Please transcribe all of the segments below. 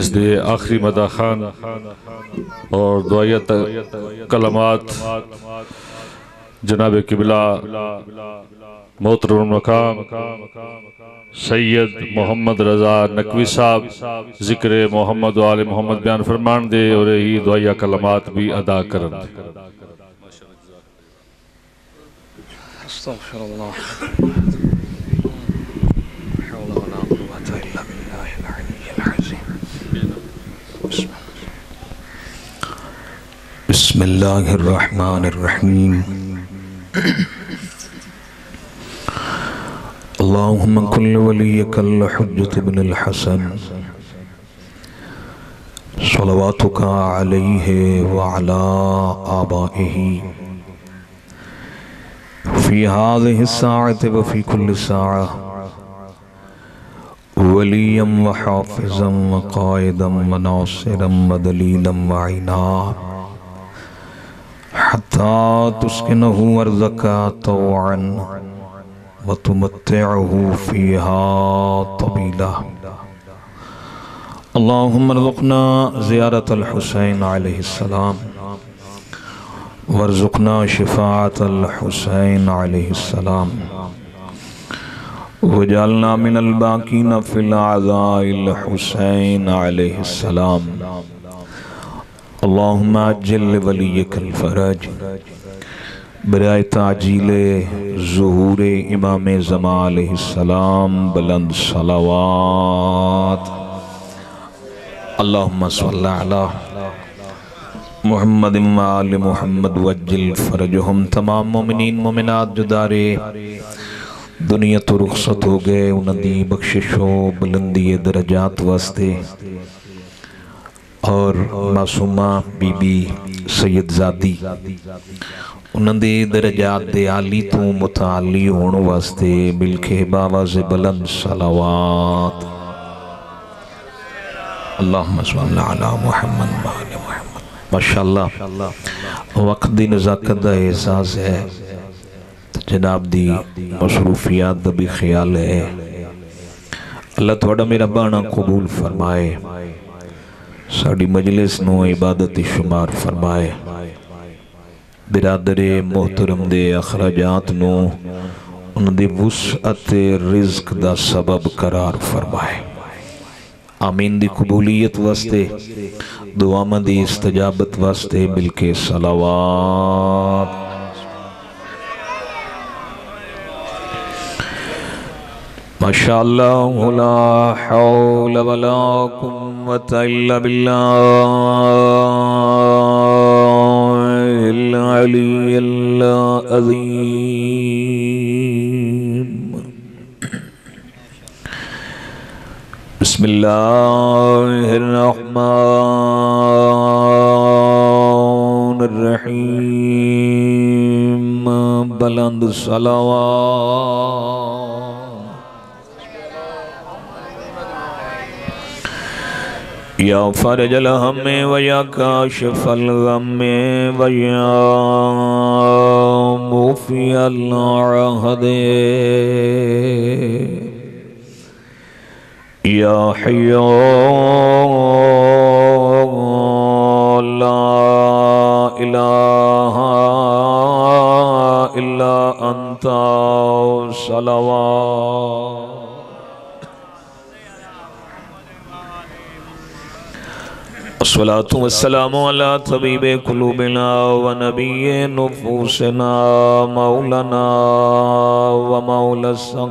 اس لیے آخری مدح خان اور دعائیت کلمات جناب قبلہ محترم مقام سید محمد رضا نقوی صاحب ذکر محمد و آل محمد بیان فرمان دے اور یہی دعائیہ کلمات بھی ادا کرن استغفر اللہ حول ولا قوة الا بالله العلی العظیم بسم اللہ الرحمن الرحیم اللہم کل ولیک الحجت بن الحسن صلواتک علیہ وعلا آبائہ فی هذه الساعة وفي كل ساعة وليا وحافظا وقائدا وناصرا ودليلا وعينا حتى تسكنه أرضك طوعا وتمتعه فيها طويلا اللهم ارزقنا زيارة الحسين عليه السلام وارزقنا شفاعة الحسين عليه السلام وجعلنا من الباقين في الأعداء الحسين عليه السلام اللهم عجل لوليك الفرج برائے تعجیل ظہور امام زمان علیہ السلام بلند صلوات اللہم صلی علی محمد آل محمد وجل فرجہم تمام مومنین مومنات جو دارے دنیا تو رخصت ہو گئے انہاں دی بخشش و بلندی درجات واسطے اور معصومہ بی بی سید زادی انہاں دی درجات دے عالی تو متعالی ہون واسطے ملکے باواز بلند صلوات اللہم صلی علی محمد آل محمد ماشاءاللہ وقت دی نزاکت دا احساس ہے جناب دی مصروفیات دا بھی خیال ہے اللہ تھوڑا میرا بانا قبول فرمائے ساڑی مجلس نو عبادت شمار فرمائے برادر محترم دے اخراجات نو ان دی وسعت رزق دا سبب قرار فرمائے آمین دی قبولیت واسطے دعا مندی استجابت واسطے ملکے صلوات ماشاءاللہ لا حول ولا قوة الا باللہ العلی العظیم بسم اللہ الرحمن الرحیم بلند صلوات یا فرج الہم ویا کاشف الغم ویا موفی العہد یا حیو لا الہ الا انت صلوات الصلاة والسلام على طبيب قلوبنا ونبي نفوسنا مولانا ومولى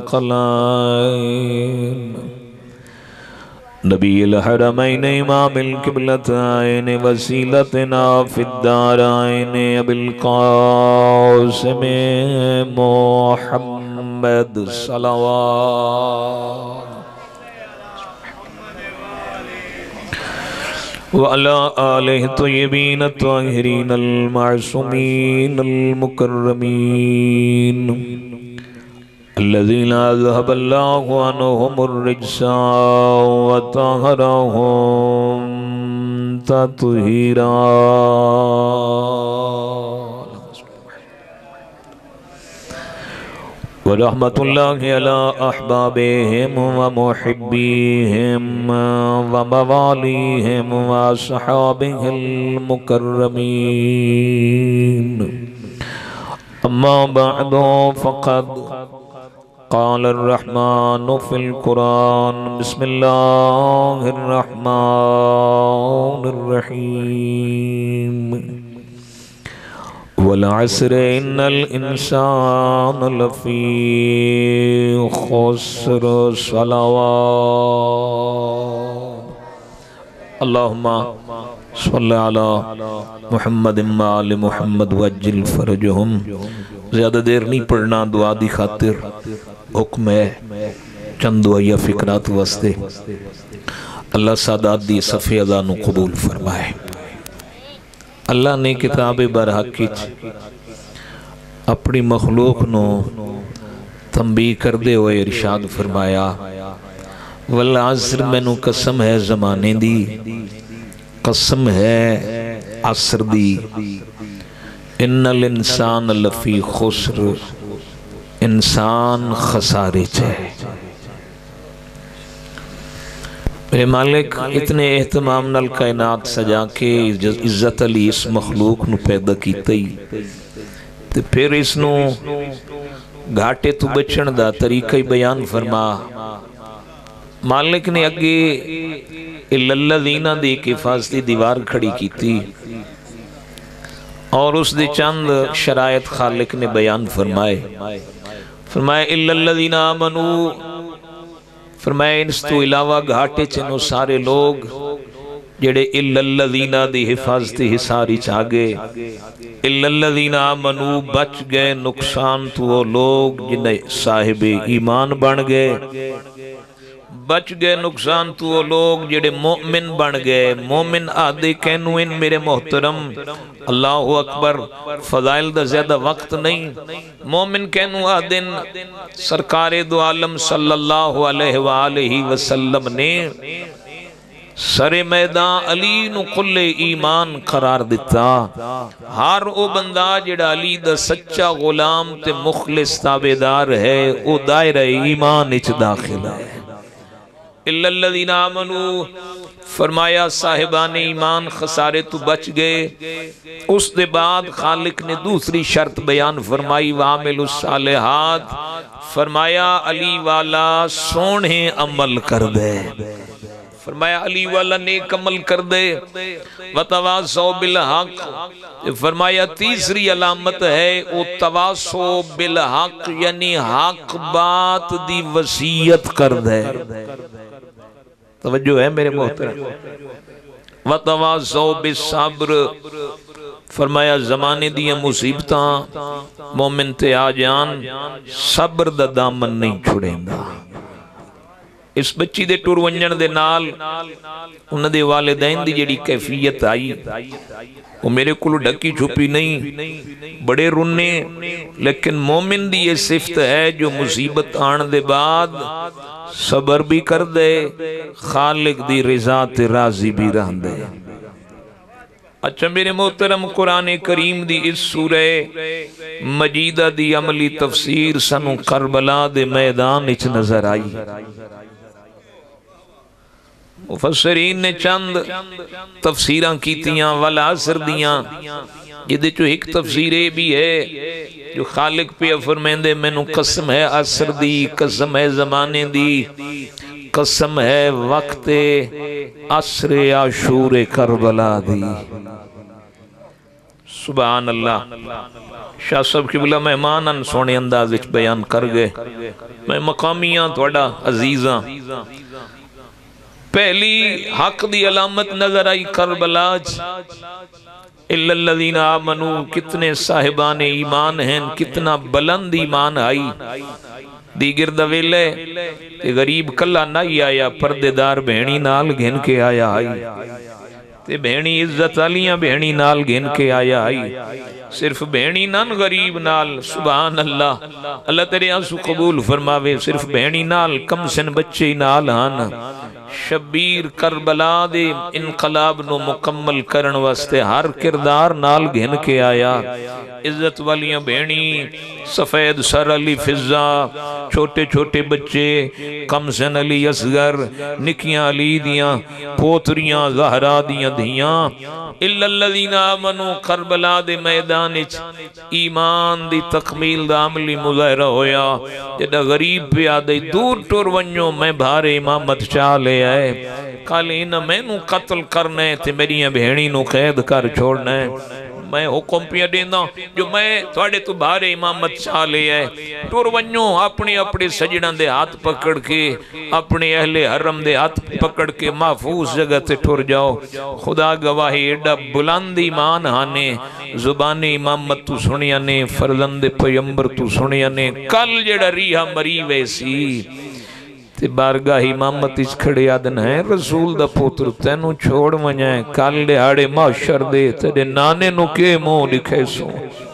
الثقلين نبي الحرمين امام القبلتين وسيلتنا في الدارين ابي القاسم محمد صلوات وعلى آله الطيبين الطاهرين المعصومين المكرمين الذين أذهب الله عنهم الرجس وطهرهم تطهيرا ورحمة الله على أحبابهم ومحبيهم ومواليهم وأصحابه المكرمين. أما بعد فقد قال الرحمن في القرآن بسم الله الرحمن الرحيم والعصر إن الإنسان لفي خسر صلوات اللهم صل على محمد وآل محمد وجل فرجهم. زیادہ دیر نہیں پڑھنا دعا دی خاطر حکم ہے چند دعائیہ فکرات واسطے. اللہ سادات دی صفحہ ادانو قبول فرمائے. اللہ نے کتاب برحق اپنی مخلوق نو تنبیہ کر دے ہوئے ارشاد فرمایا والعصر مینوں قسم ہے زمانے دی قسم ہے عصر دی ان الانسان لفی خسر انسان خسارے چھے. میرے مالک اتنے اہتمام نال کائنات سجا کے عزت علی اس مخلوق نو پیدا کیتا ہی تے پھر اس نو گھاٹے تو بچن دا طریقہ بیان فرما. مالک نے اگے الَّذِينَ دی ایک حفاظتی دیوار کھڑی کیتی اور اس دے چند شرائط خالق نے بیان فرمائے. فرمائے الَّذِينَ آمَنُوا فرمائے اس تو علاوہ گھاٹے چنو سارے لوگ جڑے الَّذِينَ دی حفاظتی حساری چاگے الَّذِينَ آمَنُوا بچ گئے نقصان تو وہ لوگ جنہیں صاحب ایمان بن گئے بچ گئے نقصان تو وہ لوگ جڑے مومن بن گئے. مومن آدھے کہنوین میرے محترم اللہ اکبر فضائل دا زیادہ وقت نہیں. مومن کہنو آدھن سرکار دو عالم صلی اللہ علیہ وآلہ وسلم نے سر میدان علی نو قل ایمان قرار دیتا. ہر او بندہ جڑا علی دا سچا غلام تے مخلص تابعدار ہے او دائرہ ایمان اچ داخل ہے. الَّذِينَ آمَنُوا فرمایا صاحبان ایمان خسارے تو بچ گئے. اس دے بعد خالق نے دوسری شرط بیان فرمائی وَعَمِلُوا الصَّالِحَاتِ فرمایا علی والا سونے عمل کر دے. فرمایا علی والا نیک عمل کر دے. وَتَوَاصَوْا بِالْحَقِّ فرمایا تیسری علامت ہے او تواصو بالحق یعنی حق بات دی وصیت کر دے. توجہ ہے میرے محترم. وَتَوَاصَوْا بِالصَّبْرِ فرمایا زمانے دیا مصیبتاں مومن تے آ جان صبر دا دامن نہیں چھڑیں گا. اس بچی دے ٹور ونجن دے نال انہ دے والدین دی جڑی کیفیت آئی وہ میرے کلو ڈکی چھپی نہیں بڑے رونے. لیکن مومن دی یہ صفت ہے جو مصیبت آن دے بعد صبر بھی کر دے خالق دی رضا تے راضی بھی رہن دے. اچھا میرے محترم قرآن کریم دی اس سورہ مجیدہ دی عملی تفسیر سنو کربلا دے میدان اچ نظر آئی. مفسرین نے چند تفسیران کیتیاں والعصر دیاں جدے جو ایک تفسیر بھی ہے جو خالق پہ فرمیندے مینوں قسم ہے عصر دی قسم ہے زمانے دی قسم ہے وقت عصر عاشور کربلا دی. سبحان اللہ. شاہ صاحب قبلہ مہمان ان سونے انداز وچ بیان کر گئے. میں مقامیاں تھوڑا عزیزاں پہلی حق دی علامت نظر آئی کربلاج الَّذِينَ آمَنُوا کتنے صاحبان ایمان ہیں کتنا بلند ایمان آئی. دیگر دویلے کہ غریب کلا نہیں آیا پردے دار بہنی نال گھن کے آیا آئی. تے بہنی عزت علیاں بہنی نال گھن کے آیا آئی صرف بہنی نان غریب نال سبحان اللہ اللہ تیرے آنسو قبول فرماوے صرف بہنی نال کم سن بچے نال ہاں شبیر کربلا دے انقلاب نو مکمل کرن واسطے ہر کردار نال گھن کے آیا عزت والیاں بہنی سفید سر علی فضا چھوٹے چھوٹے بچے کم سن علی اصغر نکیاں علی دیاں پوتریاں زہرا دیاں دھیاں الا الذین آمنوا کربلا دے میدان ایمان دی تکمیل دا عملی مظاہرہ ہویا جدہ غریب پہ آدھے دور ٹور ونجو میں بھارے امامت چاہ لے آئے کالے نہ میں نو قتل کرنے تے میری بہنی نو قید کر چھوڑنے میں حکم پیا دینا جو میں تھوڑے تو بھارے امامت چاہ لے آئے ٹور ونجو اپنے اپنے سجڑان دے ہاتھ پکڑ کے اپنے اہل حرم دے ہاتھ پکڑ کے محفوظ جگہ تے ٹور جاؤ خدا گواہی ایڈا بلند ایمان ہانے زبان امامت تو سنیا نے فرزند پیمبر تو سنیا نے کل جڑا ریحہ مری ویسی تے بارگاہ امامت اس کھڑے آدن ہے رسول دا پوتر تینو چھوڑ منجائیں کل دیہاڑے معاشر دے تیرے نانے نو کے مو لکھے سو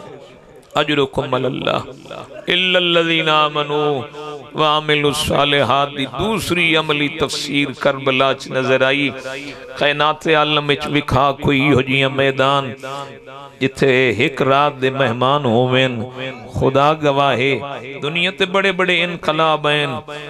اجرکم اللہ الا الذین آمنوا وعملوا الصالحات دی دوسری عملی تفسیر کربلا چ نظر آئی کائنات عالم وچ وکھا کوئی ہو جیاں میدان جتھے ایک رات دے مہمان ہوویں خدا گواہے دنیا تے بڑے بڑے انقلاب ہیں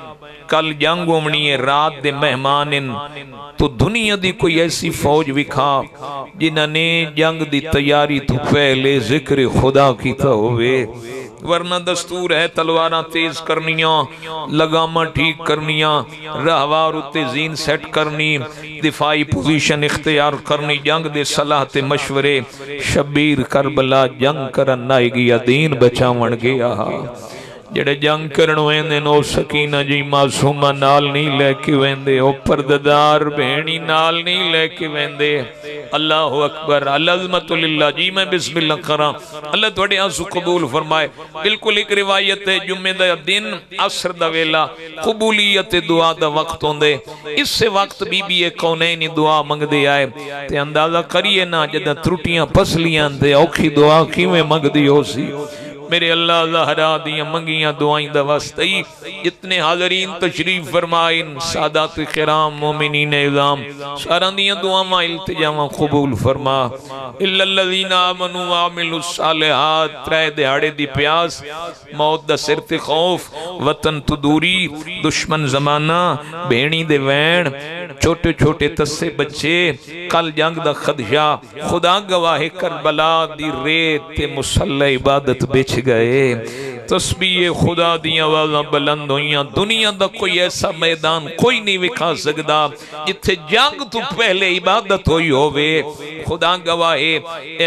کل جنگ ہومنی ہے رات دے مہمان تو دنیا دی کوئی ایسی فوج وکھا جنہاں نے جنگ دی تیاری تو پہلے ذکر خدا کیتا ہوئے ورنہ دستور ہے تلواراں تیز کرنیاں لگامہ ٹھیک کرنیاں رہوار اتے زین سیٹ کرنی دفاعی پوزیشن اختیار کرنی جنگ دے صلاح تے مشورے شبیر کربلا جنگ کرن نائی گیا دین بچاون گیا جڑے جنگ کرن ویندے نو سکینہ جی معصومہ نال نہیں لے کے ویندے او پرددار بہنی نال نہیں لے کے ویندے اللہ اکبر العظمت للہ جی میں بسم اللہ کراں اللہ تھوڑے آنسو قبول فرمائے بالکل ایک روایت ہے جمعہ دا دن عصر دا ویلا قبولیت دعا دا وقت ہوندے اس سے وقت بی بی کونین دعا منگ دے آئے تے اندازہ کریے نا جدہ ترٹیاں پسلیاں دے اوکھی دعا کیویں منگ دی ہو سی میرے اللہ زہرا دیاں منگیاں دعائیں دا واسطی اتنے حاضرین تشریف فرمائن سادات کرام مومنین اعظام سارا دیاں دعاواں التجاواں قبول فرما الا الذین آمنوا وعملوا الصالحات ترے دہاڑے دی پیاس موت دا سرت خوف وطن تو دوری دشمن زمانہ بہنی دے وین چھوٹے چھوٹے تسے بچے کل جنگ دا خدشہ خدا گواہ کربلا دی ریت تے مسلح عبادت بچ گئے تسبیح خدا دیاں آوازاں بلند ہوئیاں دنیا دا کوئی ایسا میدان کوئی نہیں وکھا سکدا جتھے جنگ تو پہلے عبادت ہوئی ہوئے خدا گواہے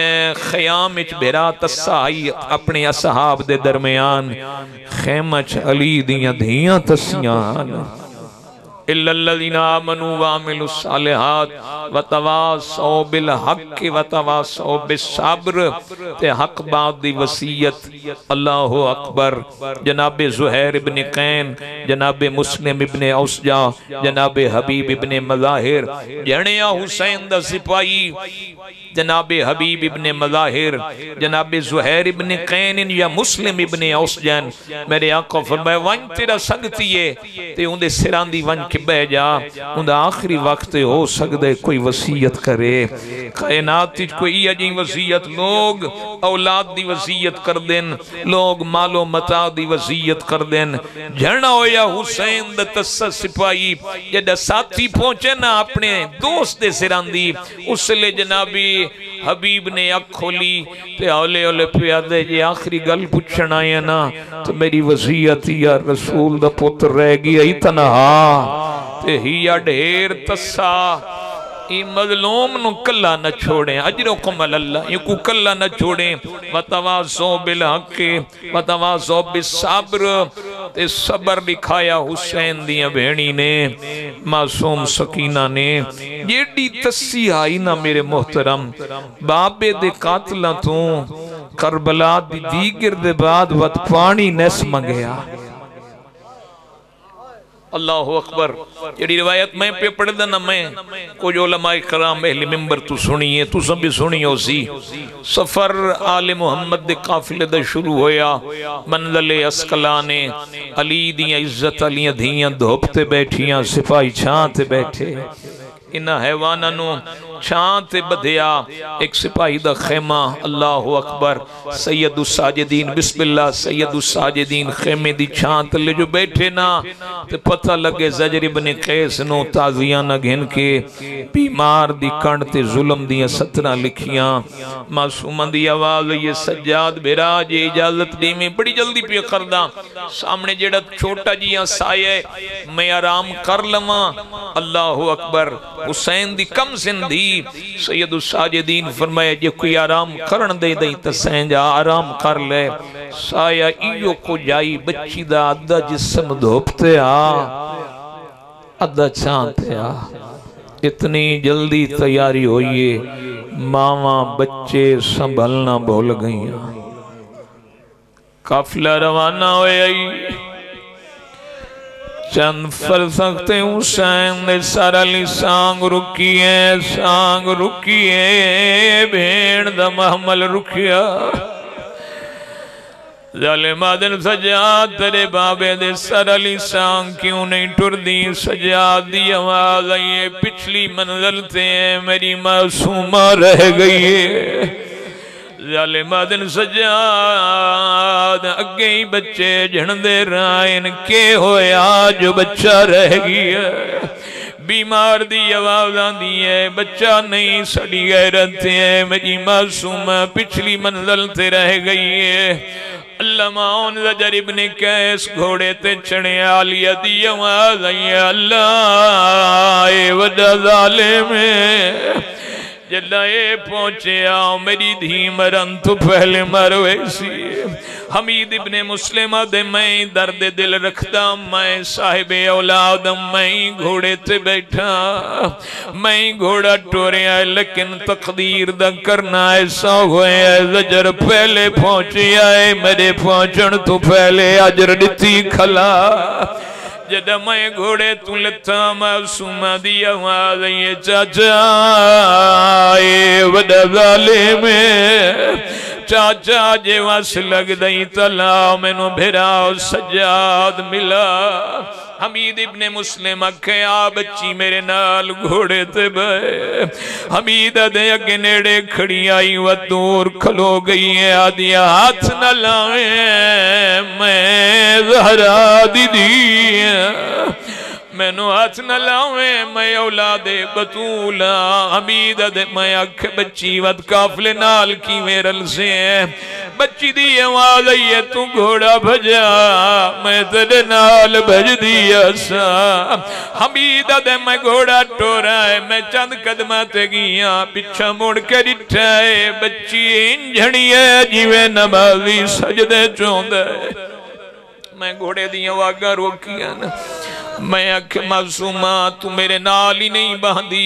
خیام اچ بھرا تسائی اپنے اصحاب دے درمیان خیمہ چ علی دیاں دھیاں تسیان الا الذین آمنوا وعملوا الصالحات وتواصوا بالحق وتواصوا بالصبر تے حق بات دی وصیت اللہ اکبر جناب زہیر ابن قین جناب مسلم ابن اوسجا جناب حبیب ابن مظاہر جنیا حسین دا سپاہی جناب حبیب ابن مظاہر جناب زہیر ابن قین یا مسلم ابن اوسجن میرے آقا فرمائے ون تیرا سنگتی ہے تے اندے سران دی ون کے بہ جا اندہ آخری وقت ہو سکتے کوئی وصیت کرے کائنات تیج کوئی عجیب وصیت لوگ اولاد دی وصیت کر دیں لوگ مال و متاع دی وصیت کر دیں جھڑنا ہویا حسین دا تسہ سپاہی جدہ ساتھی پہنچے نا اپنے دوست دے سران دی اس لئے جنابی حبیب نے اک کھولی تے اولے اولے پیادے جی آخری گل پچھن آئے نا تو میری وصیت یا رسول دا پتر رہ گیا ہی تنہا تے ہیا ڈھیر تسا ای مظلوم نو کلا نہ چھوڑیں اجرکم اللہ یہ کو کلا نہ چھوڑیں وتواصوا بالحق وتواصوا بالصبر تے صبر دکھایا حسین دیاں بہنی نے معصوم سکینہ نے جیڑی تسی آئی نا میرے محترم بابے دے قاتلہ تو کربلا دی دیگر دے بعد وقت پانی نیس منگیا اللہ اکبر. جڑی روایت میں پہ پڑھ دا نا میں کچھ علماء کرام اہل منبر تو سنیے تو سب بھی سنی ہو سی. سفر آل محمد دے قافلے دا شروع ہویا. منزل اسقلان علی دیاں عزت علیاں دھیاں دھوپتے بیٹھیاں سپاہی چھانتے بیٹھے. انہاں حیوانانوں چھانتے بدھیا ایک سپاہی دا خیمہ. اللہ اکبر. سید الساجدین بسم اللہ سید الساجدین خیمے دی چھانت لے جو بیٹھے نا تے پتہ لگے زجر ابن قیس نو تازیاں نہ گھن کے بیمار دی کنڈ تے ظلم دیاں سترہ لکھیاں. معصومہ دی آواز یہ سجاد بیراج اجازت دی میں بڑی جلدی پہ کردہ سامنے جڑا چھوٹا جیاں سائے میں آرام کر لما. اللہ اکبر. حسین دی کم زندی سید الساجدین فرمایا جے کوئی آرام کرن دے دیں تسین جا آرام کر لے. سایہ ایو کو جائی بچی دا ادھا جسم دھوپتے ادھا چھانتے اتنی جلدی تیاری ہوئیے. ماما بچے سنبھلنا بھول گئیں. قافلہ روانہ ہوئی. چند فرسختے حسین نے سارا لی سانگ رکیے بھیڑ دا محمل رکیا. ظالمہ دن سجاد تیرے بابے دے سارا لی سانگ کیوں نہیں ٹر دی. سجاد دی آواز آئیے پچھلی منزل تے میری معصومہ رہ گئی. ظالمہ دن سجاد اگے ہی بچے جھندے رائن کے ہویا جو بچہ رہ گیا. بیمار دی آواز آندی ہے بچہ نہیں سڑی غیرت ہے میری معصومہ پچھلی منزل تے رہ گئی ہے. علماء زجر ابن قیس گھوڑے تے چڑھے عالیہ دی آواز آئی اللہ اے وجہ ظالم جلہ اے پہنچے آؤ میری دھی مرن تو پہلے مروے سی. حمید ابن مسلمہ دے میں درد دل رکھتا میں صاحب اولاد میں گھوڑے تے بیٹھا میں گھوڑا ٹورے آئے لیکن تقدیر دا کرنا ایسا ہوئے ہے زجر پہلے پہنچے آئے میرے پہنچن تو پہلے عجر ڈتی کھلا. جدہ میں گھوڑے تو لتا معصومہ دی آواز یہ چاچا اے وڈا ظالم چاچا جے واس لگ دئی تلا مینو بھراؤ سجاد ملا. حمید ابن مسلم کہا بچی میرے نال گھوڑے تے بے. حمید دے اگے نیڑے کھڑی آئی و دور کھلو گئی ہے آدھی ہاتھ نہ لائیں میں زہرا دی میں نو ہاتھ نہ لاؤیں میں اولاد بطولہ. حمید دے میں اکھ بچی ود کافلے نال کی میرل سے بچی دی آواز آئیے تو گھوڑا بھجا میں تیرے نال بھج دیا سا. حمید دے میں گھوڑا ٹورا ہے میں چند قدماتے گیا پچھا مڑ کے رٹھائے بچی انجھڑی ہے جیوے نمازی سجدے چوندے. میں گھوڑے دیا واگا روکیا نا میں اکھ معصومہ تو میرے نال ہی نہیں باندھی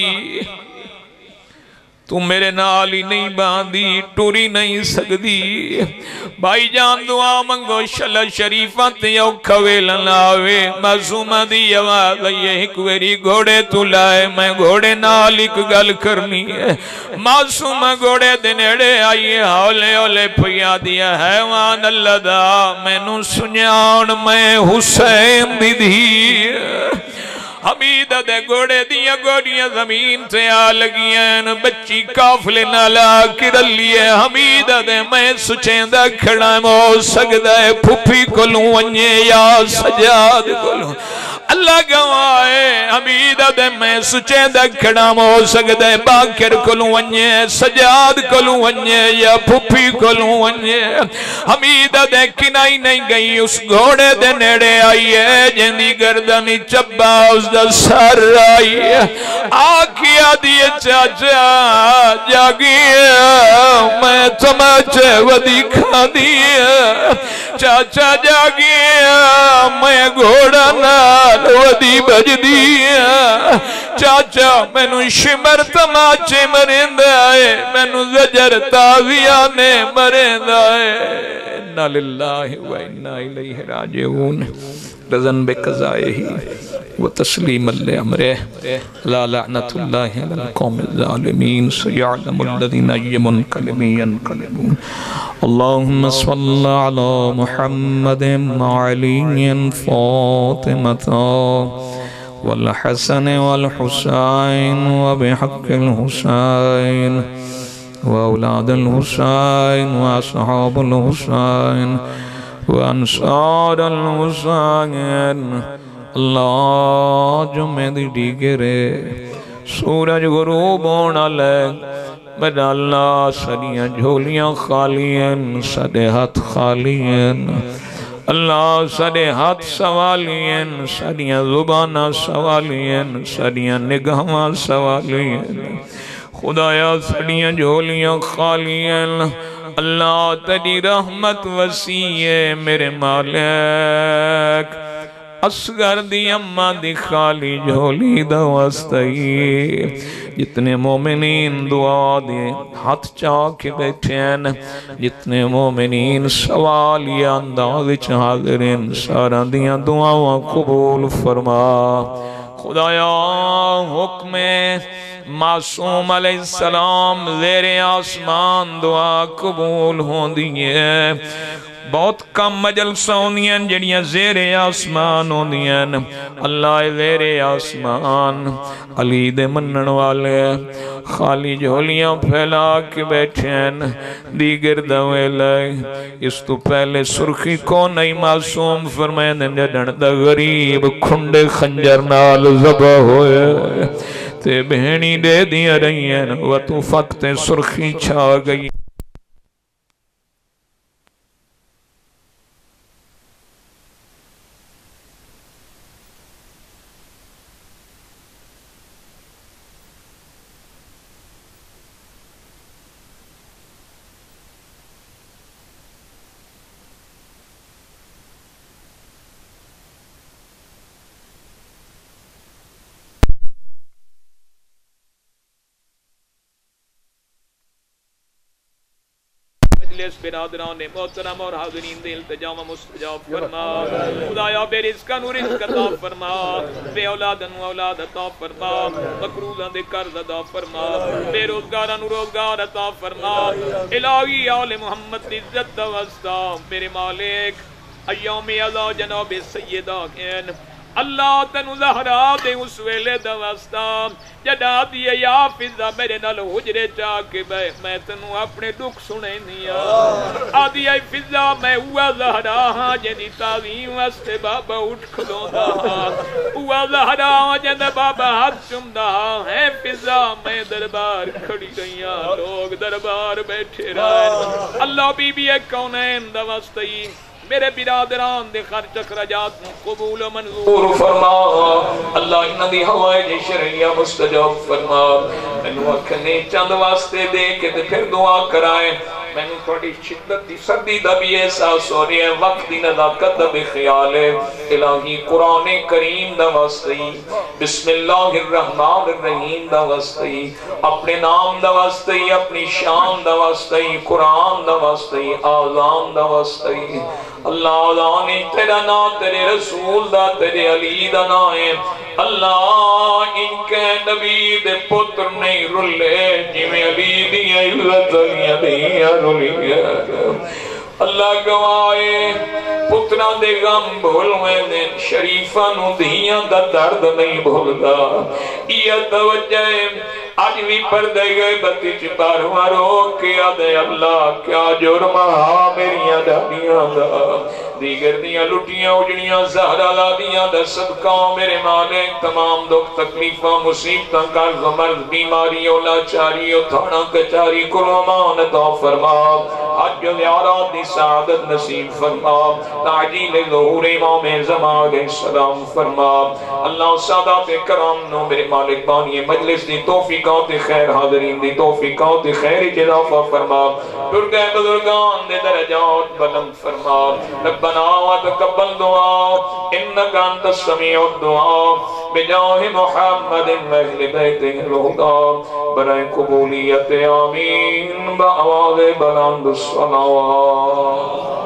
تو میرے نال ہی نہیں باندھی ٹوری نہیں سکدی. بھائی جان دعا منگو شلہ شریفہ تے اوکھا ویلن لاوے. معصومہ دی آواز یہ ایک ویری گھوڑے تو لائے میں گھوڑے نال ایک گل کرنی ہے. معصومہ گھوڑے دنیڑے آئیے ہولے ہولے پیا دیا حیوان اللہ دا میں نو سنیان میں حسین دی دی. حمید دے گھوڑے دیا گھوڑیاں زمین سے آ لگیاں بچی کافلے نالا کرل لیے. حمید دے میں سچیندہ کھڑا مو سکتا ہے پھپی کلوں ونجے یا سجاد کلوں اللہ گوائے. حمید دے میں سچیندہ کھڑا مو سکتا ہے باکر کلوں ونجے سجاد کلوں ونجے یا پھپی کلوں ونجے. حمید دے کنائی نہیں گئی اس گھوڑے دے نیڑے آئی ہے جندی گردنی چبا اس سر آئی آکیا دیئے چاچا جاگیا میں تماچے ودی کھا دیا. چاچا جاگیا میں گھوڑا نال ودی بج دیا. چاچا میں نو شمر تماچے مرند آئے میں نو زجر تاویانے مرند آئے. اِنَّا لِلَّهِ وَإِنَّا إِلَيْهِ رَاجِعُونَ. رضا بقضائه وتسليما لأمره لا لعنة الله على القوم الظالمين سيعلم الذين أي منقلب ينقلبون. اللهم صل على محمد وعلي فاطمة والحسن والحسين وبحق الحسين وأولاد الحسين وأصحاب الحسين وأنصار الحسين. اللہ جمعے دی ڈیگرے سورج غروب ہونا لے میرا اللہ سڑیاں جھولیاں خالی ہیں سڑے ہاتھ خالی ہیں اللہ سڑے ہاتھ سوالی ہیں سڑیاں زبانہ سوالی ہیں سڑیاں نگاہاں سوالی ہیں خدایا سڑیاں جھولیاں خالی ہیں اللہ تیری رحمت وسیع ہے میرے مالک اصغر دی اماں دی خالی جھولی دا واسطے جتنے مومنین دعا دے ہاتھ چاک بیٹھے ہیں جتنے مومنین سوالیہ انداز حاضرین سارا دیاں دعاواں قبول فرما خدایا حکم معصوم علیہ السلام زیر آسمان دعا قبول ہوں دیئے بہت کم مجلس ہوندیاں جڑیاں زیر آسمان ہوندیاں اللہ زیر آسمان علی دے منن والے خالی جھولیاں پھیلا کے بیٹھے ہیں دیگر دوے لائے اس تو پہلے سرخی کو نہیں معصوم فرمائے جڑن دا غریب کھنڈے خنجر نال ذبح ہوئے تے بہنی دے دیا رہی ہیں وہ تو فقط سرخی چھا گئی مجلس برادران محترم اور حاضرین دے التجام مستجاب فرما خدایا بے رزقاں نو رزق عطا فرما بے اولاداں نو اولاد عطا فرما مقروضاں دے قرض ادا فرما بے روزگاراں نو روزگار عطا فرما الہی آل محمد دی عزت دا واسطہ میرے مالک ایام اعلی جناب سیدہ ہیں اللہ تنو زہرا دے اس ویلے دا واسطہ جدا دیئے یا فضا میرے نال حجرے چاہ کے میں تنو اپنے دکھ سنے نیا آدھی اے فضا میں ہوا زہرا ہاں جنی تعظیم واسطے بابا اٹھ کھلوں دا ہوا زہرا ہاں جن بابا ہاتھ چم دا ہے فضا میں دربار کھڑی گئیاں لوگ دربار بیٹھے رہے اللہ بی بی ایک کونین دا واسطہ میرے برادران دے خرچ اخراجات قبول و منظور فرما اللہ انہ دی ہوائے شرعیہ مستجاب فرما انہوں اکھنے چند واسطے دے کے پھر دعا کرائیں میں نے تھوڑی شدت دی سردی دا بھی احساس ہو رہی ہے وقت دی نزاکت دا بھی خیال ہے الہی قرآن کریم دا واسطی بسم اللہ الرحمن الرحیم دا واسطی اپنے نام دا واسطی اپنی شان دا واسطی قرآن دا واسطی آزان دا واسطی اللہ آزانی تیرا نا تیرے رسول دا تیرے علی دا نا ہے اللہ ان کے نبی دے پتر نہیں رلے جویں علی دیا عزت علیہ دیا رلے اللہ گوائے پترہ دے غم بھول میں دے شریفہ نو دیا دا درد نہیں بھولدا یہ توجہ آج بھی پردے گئے بتی چپار مارو کیا دے اللہ کیا جرمہ میریاں دانیاں دا دیگر دیاں لٹیاں اجڑیاں زہرہ لادیاں دا صدقہ میرے مالک تمام دکھ تکلیفہ مصیبتاں قرض مرض بیماری اولاچاری تھانا کچاری کلومان عطا فرما حج زیارات دی سعادت نصیب فرما تعجیل ظہور امام زمان علیہ السلام فرما اللہ سادات کرام نو میرے مالک بانی مجلس دی توفیقات خیر حاضرین دی توفیقات خیر اضافہ فرما درگہ بزرگان دے درجات بلند فرما ربنا وتقبل دعا انکا انت السمیع الدعا بجاہ محمد واہل بیتہ الہدی برائے قبولیت آمین بآواز بلند الصلوات